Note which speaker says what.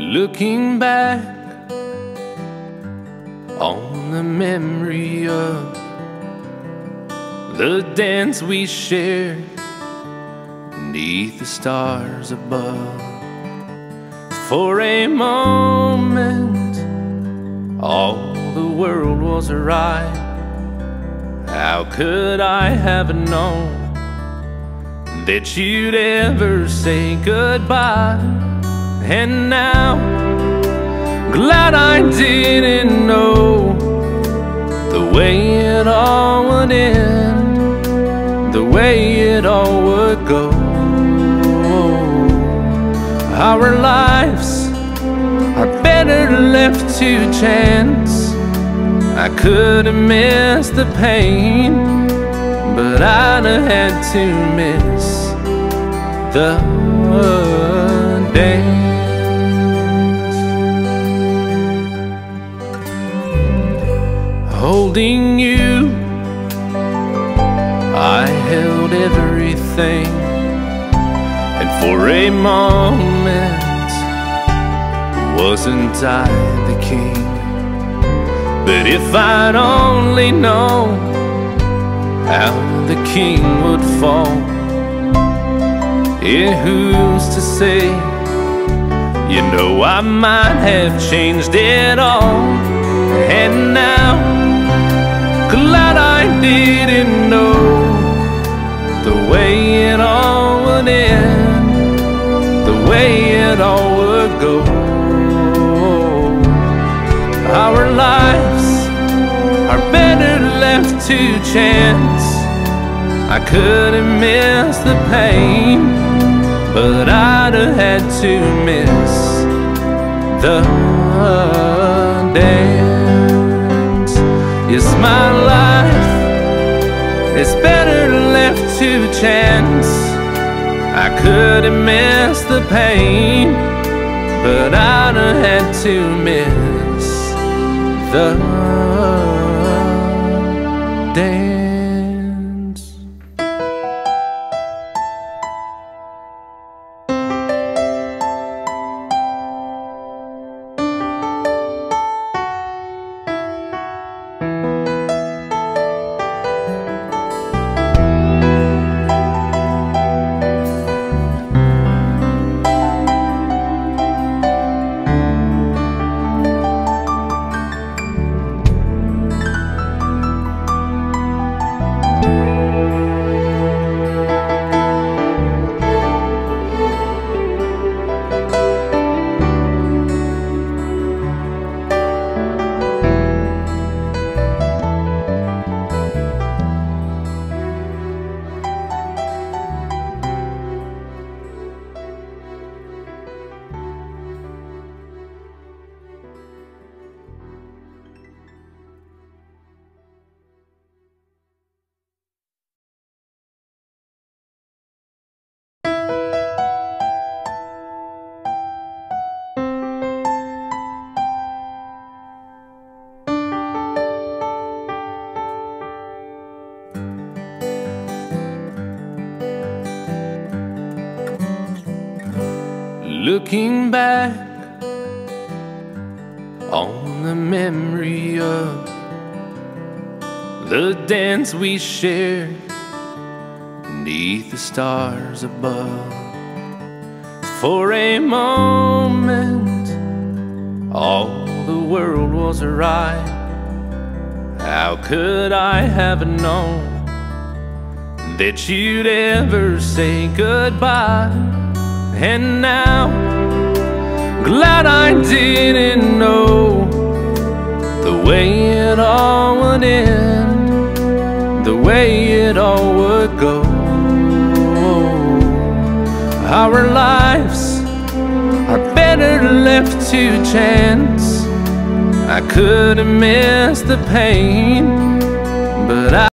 Speaker 1: Looking back on the memory of the dance we shared beneath the stars above. For a moment, all the world was right. How could I have known that you'd ever say goodbye? And now, glad I didn't know the way it all would end, the way it all would go. Our lives are better left to chance. I could have missed the pain, but I'd have had to miss the dance. Holding you, I held everything, and for a moment, wasn't I the king? But if I'd only known how the king would fall, yeah, who's to say? You know, I might have changed it all. And now, glad I didn't know the way it all would end, the way it all would go. Our lives are better left to chance. I could have missed the pain, but I'd have had to miss the dance. Yes, my life is better left to chance. I could have missed the pain, but I'd have had to miss the dance. Looking back on the memory of the dance we shared beneath the stars above. For a moment, all the world was right. How could I have known that you'd ever say goodbye? And now, glad I didn't know the way it all would end, the way it all would go. Our lives are better left to chance. I could have missed the pain, but